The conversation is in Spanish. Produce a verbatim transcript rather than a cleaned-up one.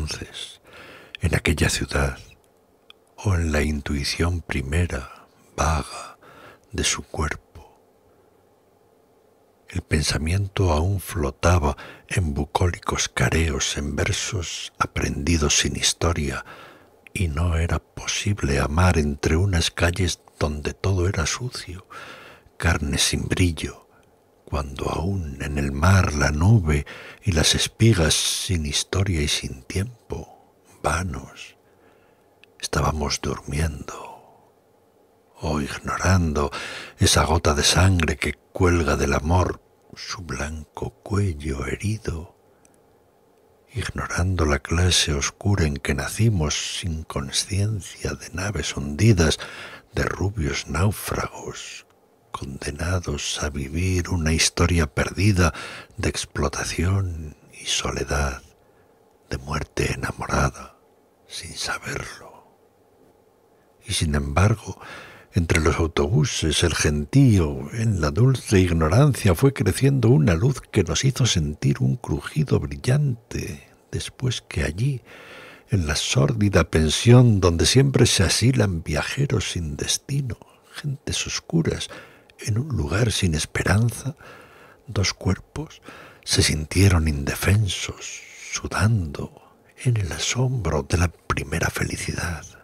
entonces, en aquella ciudad, o en la intuición primera, vaga, de su cuerpo. El pensamiento aún flotaba en bucólicos careos, en versos aprendidos sin historia, y no era posible amar entre unas calles donde todo era sucio, carne sin brillo, cuando aún en el mar la nube y las espigas sin historia y sin tiempo, vanos, estábamos durmiendo o ignorando esa gota de sangre que cuelga del amor su blanco cuello herido, ignorando la clase oscura en que nacimos sin conciencia de naves hundidas, de rubios náufragos, condenados a vivir una historia perdida de explotación y soledad, de muerte enamorada, sin saberlo. Y sin embargo, entre los autobuses, el gentío, en la dulce ignorancia fue creciendo una luz que nos hizo sentir un crujido brillante, después que allí, en la sórdida pensión donde siempre se asilan viajeros sin destino, gentes oscuras, en un lugar sin esperanza, dos cuerpos se sintieron indefensos, sudando en el asombro de la primera felicidad.